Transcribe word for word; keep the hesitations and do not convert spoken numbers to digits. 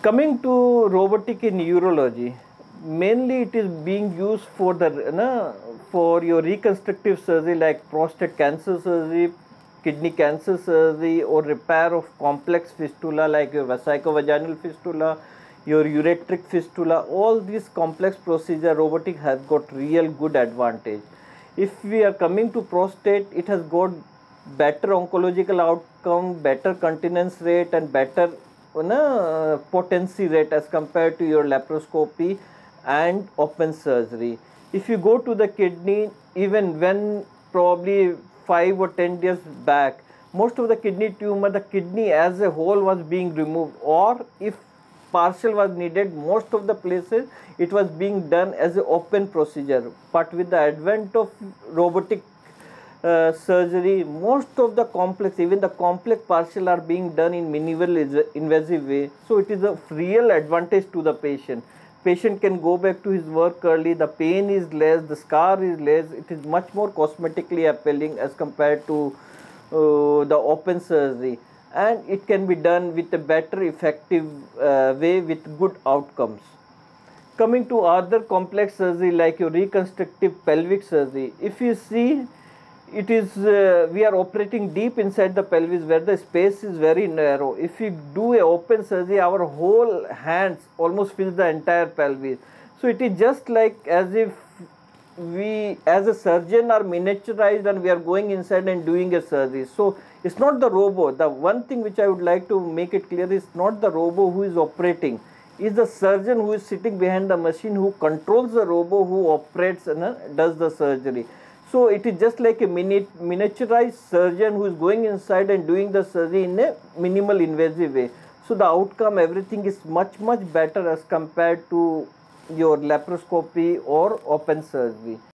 Coming to robotic in urology, mainly it is being used for the na, for your reconstructive surgery like prostate cancer surgery, kidney cancer surgery, or repair of complex fistula like your vesicovaginal fistula, your ureteric fistula. All these complex procedure robotic has got real good advantage. If we are coming to prostate, it has got better oncological outcome, better continence rate, and better uh, potency rate as compared to your laparoscopy and open surgery. If you go to the kidney, even when probably five or ten years back, most of the kidney tumor, the kidney as a whole was being removed, or if partial was needed, most of the places it was being done as an open procedure. But with the advent of robotic uh, surgery, most of the complex, even the complex partial are being done in minimal invasive way. So it is a real advantage to the patient. Patient can go back to his work early, the pain is less, the scar is less, it is much more cosmetically appealing as compared to uh, the open surgery, and it can be done with a better effective uh, way with good outcomes. Coming to other complex surgery like your reconstructive pelvic surgery, if you see, it is uh, we are operating deep inside the pelvis where the space is very narrow. If we do a open surgery, our whole hands almost fill the entire pelvis. So it is just like as if we as a surgeon are miniaturized and we are going inside and doing a surgery. So it's not the robot. The one thing which I would like to make it clear is not the robot who is operating, is the surgeon who is sitting behind the machine, who controls the robot, who operates and uh, does the surgery. So it is just like a mini miniaturized surgeon who is going inside and doing the surgery in a minimal invasive way. So the outcome, everything is much much better as compared to your laparoscopy or open surgery.